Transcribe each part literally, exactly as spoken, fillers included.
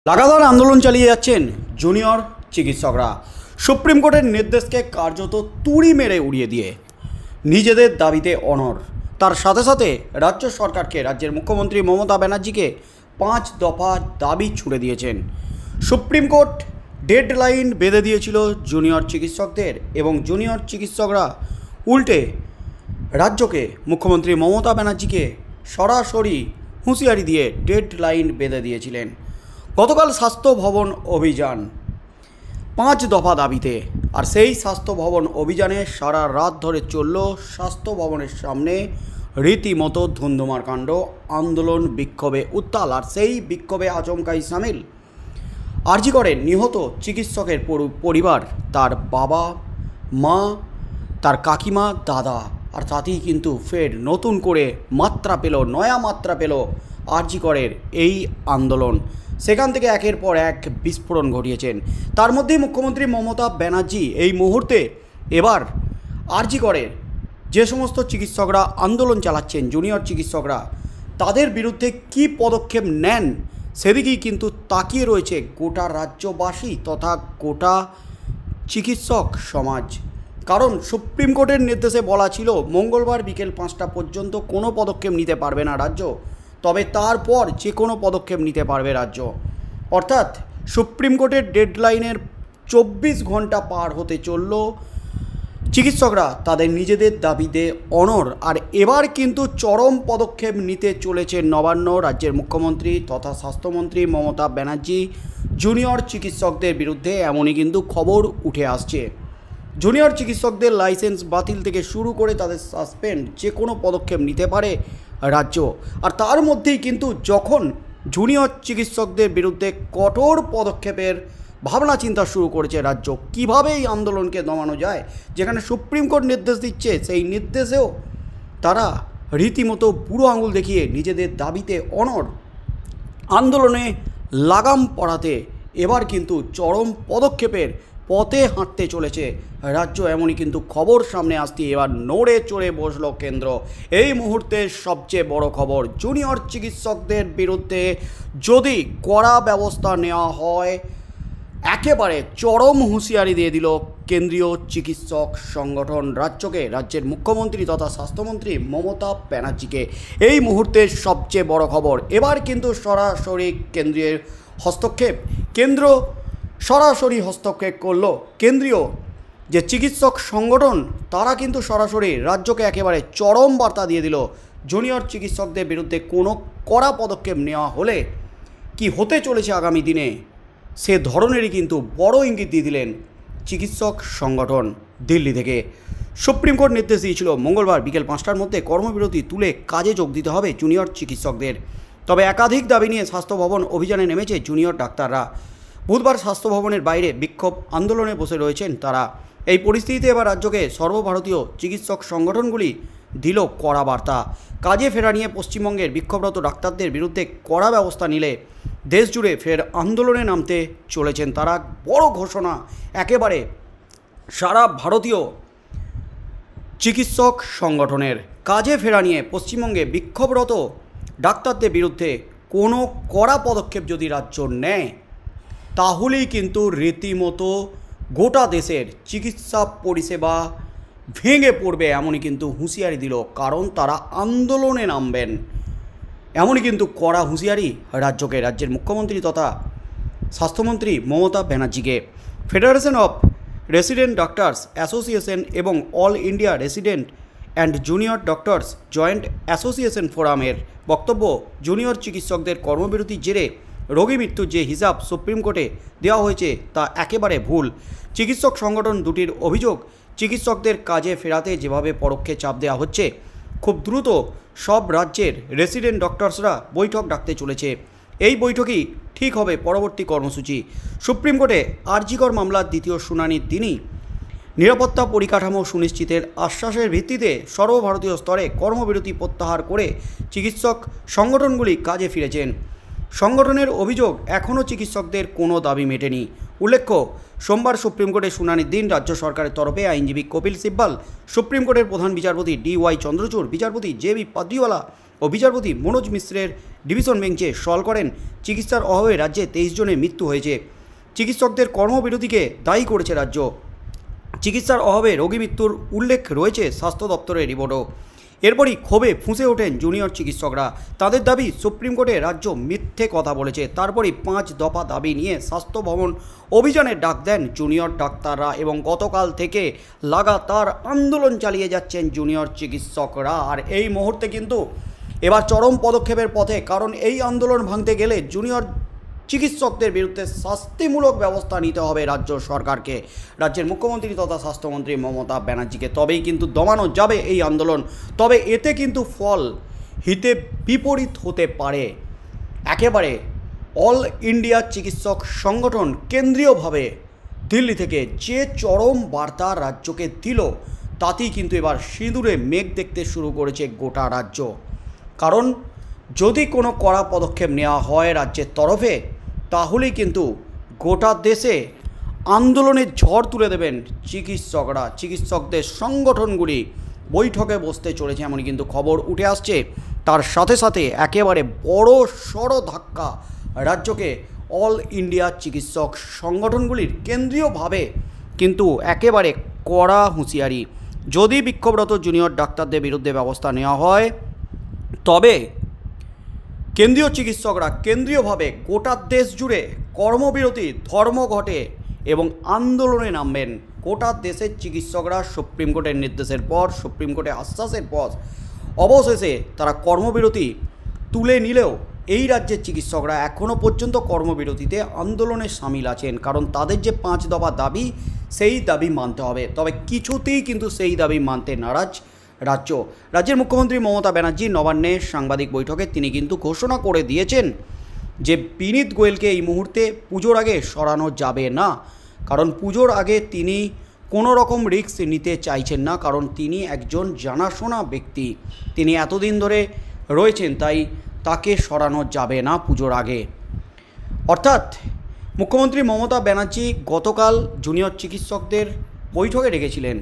লাগাতার আন্দোলন চালিয়ে যাচ্ছেন জুনিয়র চিকিৎসকরা। সুপ্রিম কোর্টের নির্দেশকে কার্যত তুড়ি মেরে উড়িয়ে দিয়ে নিজেদের দাবিতে অনড়। তার সাথে সাথে রাজ্য সরকারকে, রাজ্যের মুখ্যমন্ত্রী মমতা ব্যানার্জিকে পাঁচ দফা দাবি ছুড়ে দিয়েছেন। সুপ্রিম কোর্ট ডেডলাইন বেঁধে দিয়েছিল জুনিয়র চিকিৎসকদের, এবং জুনিয়র চিকিৎসকরা উল্টে রাজ্যকে, মুখ্যমন্ত্রী মমতা ব্যানার্জিকে সরাসরি হুঁশিয়ারি দিয়ে ডেডলাইন বেঁধে দিয়েছিলেন। গতকাল স্বাস্থ্য ভবন অভিযান পাঁচ দফা দাবিতে, আর সেই স্বাস্থ্য ভবন অভিযানে সারা রাত ধরে চলল স্বাস্থ্য ভবনের সামনে রীতিমতো ধুন্ধুমার কাণ্ড, আন্দোলন, বিক্ষোভে উত্তাল। আর সেই বিক্ষোভে আচমকাই সামিল আরজি করে নিহত চিকিৎসকের পরিবার, তার বাবা, মা, তার কাকিমা, দাদা। আর তাতেই কিন্তু ফের নতুন করে মাত্রা পেল, নয়া মাত্রা পেল আরজি করের এই আন্দোলন। সেখান থেকে একের পর এক বিস্ফোরণ ঘটিয়েছেন। তার মধ্যেই মুখ্যমন্ত্রী মমতা ব্যানার্জি এই মুহূর্তে এবার আরজি করের যে সমস্ত চিকিৎসকরা আন্দোলন চালাচ্ছেন, জুনিয়র চিকিৎসকরা, তাদের বিরুদ্ধে কী পদক্ষেপ নেন সেদিকেই কিন্তু তাকিয়ে রয়েছে গোটা রাজ্যবাসী তথা গোটা চিকিৎসক সমাজ। কারণ সুপ্রিম কোর্টের নির্দেশে বলা ছিল মঙ্গলবার বিকেল পাঁচটা পর্যন্ত কোনো পদক্ষেপ নিতে পারবে না রাজ্য, তবে তারপর যে কোনো পদক্ষেপ নিতে পারবে রাজ্য। অর্থাৎ সুপ্রিম কোর্টের ডেডলাইনের চব্বিশ ঘন্টা পার হতে চলল, চিকিৎসকরা তাদের নিজেদের দাবিতে অনড়। আর এবার কিন্তু চরম পদক্ষেপ নিতে চলেছে নবান্ন, রাজ্যের মুখ্যমন্ত্রী তথা স্বাস্থ্যমন্ত্রী মমতা ব্যানার্জি জুনিয়র চিকিৎসকদের বিরুদ্ধে। এমনই কিন্তু খবর উঠে আসছে। জুনিয়র চিকিৎসকদের লাইসেন্স বাতিল থেকে শুরু করে তাদের সাসপেন্ড, যে কোনো পদক্ষেপ নিতে পারে রাজ্য। আর তার মধ্যেই কিন্তু যখন জুনিয়র চিকিৎসকদের বিরুদ্ধে কঠোর পদক্ষেপের ভাবনা চিন্তা শুরু করেছে রাজ্য, কীভাবে এই আন্দোলনকে দমানো যায়, যেখানে সুপ্রিম কোর্ট নির্দেশ দিচ্ছে সেই নির্দেশেও তারা রীতিমতো বুড়ো আঙুল দেখিয়ে নিজেদের দাবিতে অনড়, আন্দোলনে লাগাম পড়াতে এবার কিন্তু চরম পদক্ষেপের পথে হাঁটতে চলেছে রাজ্য। এমনই কিন্তু খবর সামনে আসতে এবার নড়ে চড়ে বসল কেন্দ্র। এই মুহূর্তের সবচেয়ে বড় খবর, জুনিয়র চিকিৎসকদের বিরুদ্ধে যদি কড়া ব্যবস্থা নেওয়া হয়, একেবারে চরম হুঁশিয়ারি দিয়ে দিল কেন্দ্রীয় চিকিৎসক সংগঠন রাজ্যকে, রাজ্যের মুখ্যমন্ত্রী তথা স্বাস্থ্যমন্ত্রী মমতা ব্যানার্জিকে। এই মুহূর্তের সবচেয়ে বড় খবর, এবার কিন্তু সরাসরি কেন্দ্রীয় হস্তক্ষেপ, কেন্দ্র সরাসরি হস্তক্ষেপ করলো। কেন্দ্রীয় যে চিকিৎসক সংগঠন তারা কিন্তু সরাসরি রাজ্যকে একেবারে চরম বার্তা দিয়ে দিল, জুনিয়র চিকিৎসকদের বিরুদ্ধে কোনো কড়া পদক্ষেপ নেওয়া হলে কি হতে চলেছে আগামী দিনে, সে ধরনেরই কিন্তু বড় ইঙ্গিত দিয়ে দিলেন চিকিৎসক সংগঠন দিল্লি থেকে। সুপ্রিম কোর্ট নির্দেশ দিয়েছিল মঙ্গলবার বিকেল পাঁচটার মধ্যে কর্মবিরতি তুলে কাজে যোগ দিতে হবে জুনিয়র চিকিৎসকদের। তবে একাধিক দাবি নিয়ে স্বাস্থ্য ভবন অভিযানে নেমেছে জুনিয়র ডাক্তাররা। বুধবার স্বাস্থ্য ভবনের বাইরে বিক্ষোভ আন্দোলনে বসে রয়েছেন তারা। এই পরিস্থিতিতে এবার রাজ্যকে সর্বভারতীয় চিকিৎসক সংগঠনগুলি দিল কড়া বার্তা। কাজে ফেরা নিয়ে পশ্চিমবঙ্গের বিক্ষোভরত ডাক্তারদের বিরুদ্ধে কড়া ব্যবস্থা নিলে দেশ জুড়ে ফের আন্দোলনে নামতে চলেছেন তারা। বড় ঘোষণা একেবারে সারা ভারতীয় চিকিৎসক সংগঠনের। কাজে ফেরা নিয়ে পশ্চিমবঙ্গে বিক্ষোভরত ডাক্তারদের বিরুদ্ধে কোনো কড়া পদক্ষেপ যদি রাজ্য নেয়, তাহলেই কিন্তু রীতিমতো গোটা দেশের চিকিৎসা পরিষেবা ভেঙে পড়বে, এমনই কিন্তু হুঁশিয়ারি দিল। কারণ তারা আন্দোলনে নামবেন, এমনই কিন্তু কড়া হুঁশিয়ারি রাজ্যকে, রাজ্যের মুখ্যমন্ত্রী তথা স্বাস্থ্যমন্ত্রী মমতা ব্যানার্জিকে। Federation of resident doctors association এবং all India resident and junior doctors joint association ফোরামের বক্তব্য, জুনিয়র চিকিৎসকদের কর্মবিরতির জেরে রোগী মৃত্যুর যে হিসাব সুপ্রিম কোর্টে দেওয়া হয়েছে তা একেবারে ভুল। চিকিৎসক সংগঠন দুটির অভিযোগ, চিকিৎসকদের কাজে ফেরাতে যেভাবে পরোক্ষে চাপ দেওয়া হচ্ছে, খুব দ্রুত সব রাজ্যের রেসিডেন্ট ডক্টরসরা বৈঠক ডাকতে চলেছে। এই বৈঠকই ঠিক হবে পরবর্তী কর্মসূচি। সুপ্রিম কোর্টে আরজি কর মামলার দ্বিতীয় শুনানির দিনই নিরাপত্তা পরিকাঠামো সুনিশ্চিতের আশ্বাসের ভিত্তিতে সর্বভারতীয় স্তরে কর্মবিরতি প্রত্যাহার করে চিকিৎসক সংগঠনগুলি কাজে ফিরেছেন। সংগঠনের অভিযোগ, এখনও চিকিৎসকদের কোনো দাবি মেটেনি। উল্লেখ্য, সোমবার সুপ্রিম কোর্টের শুনানির দিন রাজ্য সরকারের তরফে আইনজীবী কপিল সিব্বাল, সুপ্রিম কোর্টের প্রধান বিচারপতি ডি ওয়াই চন্দ্রচূড়, বিচারপতি জে বি পাদ্রিওয়ালা ও বিচারপতি মনোজ মিশ্রের ডিভিশন বেঞ্চে সওয়াল করেন, চিকিৎসার অভাবে রাজ্যে তেইশ জনের মৃত্যু হয়েছে। চিকিৎসকদের কর্মবিরতিকে দায়ী করেছে রাজ্য। চিকিৎসার অভাবে রোগী মৃত্যুর উল্লেখ রয়েছে স্বাস্থ্য দপ্তরের রিপোর্টও। এরপরই ক্ষোভে ফুঁসে ওঠেন জুনিয়র চিকিৎসকরা। তাদের দাবি, সুপ্রিম কোর্টে রাজ্য মিথ্যে কথা বলেছে। তারপরই পাঁচ দফা দাবি নিয়ে স্বাস্থ্য ভবন অভিযানের ডাক দেন জুনিয়র ডাক্তাররা এবং গতকাল থেকে লাগাতার আন্দোলন চালিয়ে যাচ্ছেন জুনিয়র চিকিৎসকরা। আর এই মুহূর্তে কিন্তু এবার চরম পদক্ষেপের পথে, কারণ এই আন্দোলন ভাঙতে গেলে জুনিয়র চিকিৎসকদের বিরুদ্ধে শাস্তিমূলক ব্যবস্থা নিতে হবে রাজ্য সরকারকে, রাজ্যের মুখ্যমন্ত্রী তথা স্বাস্থ্যমন্ত্রী মমতা ব্যানার্জিকে। তবেই কিন্তু দমানো যাবে এই আন্দোলন। তবে এতে কিন্তু ফল হিতে বিপরীত হতে পারে। একেবারে অল ইন্ডিয়া চিকিৎসক সংগঠন কেন্দ্রীয়ভাবে দিল্লি থেকে যে চরম বার্তা রাজ্যকে দিল, তাতেই কিন্তু এবার সিঁদুরে মেঘ দেখতে শুরু করেছে গোটা রাজ্য। কারণ যদি কোনো কড়া পদক্ষেপ নেওয়া হয় রাজ্যের তরফে, তাহলেই কিন্তু গোটা দেশে আন্দোলনের ঝড় তুলে দেবেন চিকিৎসকরা। চিকিৎসকদের সংগঠনগুলি বৈঠকে বসতে চলেছে এমনই কিন্তু খবর উঠে আসছে। তার সাথে সাথে একেবারে বড় সড় ধাক্কা রাজ্যকে অল ইন্ডিয়া চিকিৎসক সংগঠনগুলির কেন্দ্রীয়ভাবে কিন্তু একেবারে কড়া হুঁশিয়ারি। যদি বিক্ষোভরত জুনিয়র ডাক্তারদের বিরুদ্ধে ব্যবস্থা নেওয়া হয়, তবে কেন্দ্রীয় চিকিৎসকরা কেন্দ্রীয়ভাবে গোটা দেশ জুড়ে কর্মবিরতি, ধর্মঘটে এবং আন্দোলনে নামবেন। গোটা দেশের চিকিৎসকরা সুপ্রিম কোর্টের নির্দেশের পর, সুপ্রিম কোর্টের আশ্বাসের পর অবশেষে তারা কর্মবিরতি তুলে নিলেও এই রাজ্যের চিকিৎসকরা এখনও পর্যন্ত কর্মবিরতিতে আন্দোলনে সামিল আছেন। কারণ তাদের যে পাঁচ দফা দাবি, সেই দাবি মানতে হবে। তবে কিছুতেই কিন্তু সেই দাবি মানতে নারাজ রাজ্য। রাজ্যের মুখ্যমন্ত্রী মমতা ব্যানার্জি নবান্নে সাংবাদিক বৈঠকে তিনি কিন্তু ঘোষণা করে দিয়েছেন যে বিনীত গোয়েলকে এই মুহূর্তে পুজোর আগে সরানো যাবে না। কারণ পুজোর আগে তিনি কোনো রকম রিস্ক নিতে চাইছেন না, কারণ তিনি একজন জানাশোনা ব্যক্তি, তিনি এতদিন ধরে রয়েছেন, তাই তাকে সরানো যাবে না পুজোর আগে। অর্থাৎ মুখ্যমন্ত্রী মমতা ব্যানার্জি গতকাল জুনিয়র চিকিৎসকদের বৈঠকে ডেকেছিলেন,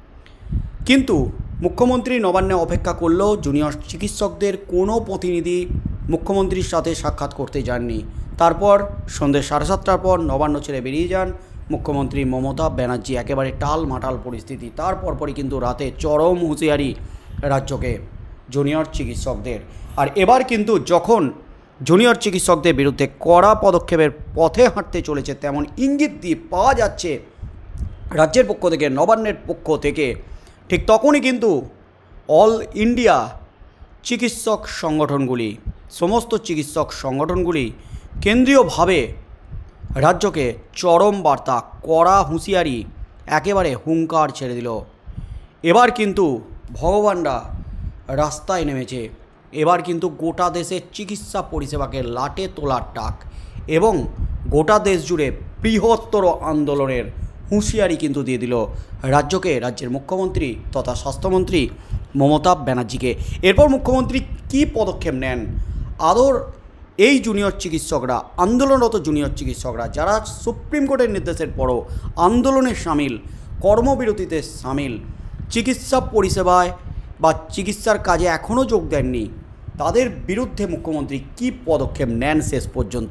কিন্তু মুখ্যমন্ত্রী নবান্নে অপেক্ষা করলেও জুনিয়র চিকিৎসকদের কোনো প্রতিনিধি মুখ্যমন্ত্রীর সাথে সাক্ষাৎ করতে যাননি। তারপর সন্ধ্যে সাড়ে সাতটার পর নবান্ন ছেড়ে বেরিয়ে যান মুখ্যমন্ত্রী মমতা ব্যানার্জি। একেবারে টাল মাটাল পরিস্থিতি। তারপর পরই কিন্তু রাতে চরম হুঁশিয়ারি রাজ্যকে জুনিয়র চিকিৎসকদের। আর এবার কিন্তু যখন জুনিয়র চিকিৎসকদের বিরুদ্ধে কড়া পদক্ষেপের পথে হাঁটতে চলেছে, তেমন ইঙ্গিত দিয়ে পাওয়া যাচ্ছে রাজ্যের পক্ষ থেকে, নবান্নের পক্ষ থেকে, ঠিক তখনই কিন্তু অল ইন্ডিয়া চিকিৎসক সংগঠনগুলি, সমস্ত চিকিৎসক সংগঠনগুলি কেন্দ্রীয়ভাবে রাজ্যকে চরম বার্তা, কড়া হুঁশিয়ারি, একেবারে হুঙ্কার ছেড়ে দিল। এবার কিন্তু ভগবানরা রাস্তায় নেমেছে। এবার কিন্তু গোটা দেশের চিকিৎসা পরিষেবাকে লাটে তোলার ডাক এবং গোটা দেশ জুড়ে বৃহত্তর আন্দোলনের হুঁশিয়ারি কিন্তু দিয়ে দিল রাজ্যকে, রাজ্যের মুখ্যমন্ত্রী তথা স্বাস্থ্যমন্ত্রী মমতা ব্যানার্জিকে। এরপর মুখ্যমন্ত্রী কী পদক্ষেপ নেন, আদর এই জুনিয়র চিকিৎসকরা, আন্দোলনরত জুনিয়র চিকিৎসকরা যারা সুপ্রিম কোর্টের নির্দেশের পরও আন্দোলনে সামিল, কর্মবিরতিতে সামিল, চিকিৎসা পরিষেবায় বা চিকিৎসার কাজে এখনও যোগ দেননি, তাদের বিরুদ্ধে মুখ্যমন্ত্রী কী পদক্ষেপ নেন শেষ পর্যন্ত।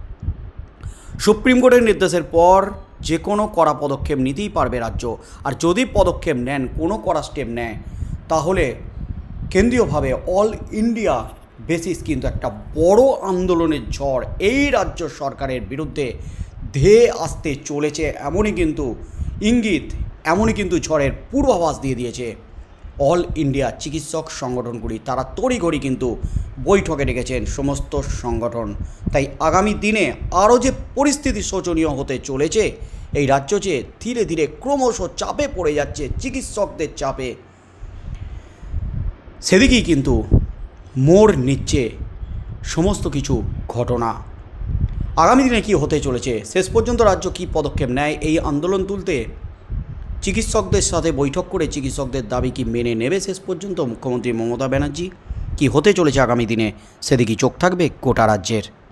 সুপ্রিম কোর্টের নির্দেশের পর যে কোনো কড়া পদক্ষেপ নিতেই পারবে রাজ্য। আর যদি পদক্ষেপ নেন, কোনো কড়া স্টেপ নেয়, তাহলে কেন্দ্রীয়ভাবে অল ইন্ডিয়া বেসিস কিন্তু একটা বড় আন্দোলনের ঝড় এই রাজ্য সরকারের বিরুদ্ধে ধেয়ে আসতে চলেছে। এমনই কিন্তু ইঙ্গিত, এমনই কিন্তু ঝড়ের পূর্বাভাস দিয়ে দিয়েছে অল ইন্ডিয়া চিকিৎসক সংগঠনগুলি। তারা তড়িঘড়ি কিন্তু বৈঠকে ডেকেছেন সমস্ত সংগঠন। তাই আগামী দিনে আরও যে পরিস্থিতি শোচনীয় হতে চলেছে, এই রাজ্য যে ধীরে ধীরে ক্রমশ চাপে পড়ে যাচ্ছে, চিকিৎসকদের চাপে, সেদিকেই কিন্তু মোড় নিচ্ছে সমস্ত কিছু ঘটনা। আগামী দিনে কী হতে চলেছে, শেষ পর্যন্ত রাজ্য কী পদক্ষেপ নেয় এই আন্দোলন তুলতে, চিকিৎসকদের সাথে বৈঠক করে চিকিৎসকদের দাবি কি মেনে নেবে শেষ পর্যন্ত মুখ্যমন্ত্রী মমতা ব্যানার্জি, কি হতে চলেছে আগামী দিনে, সেদিকেই চোখ থাকবে গোটা রাজ্যের।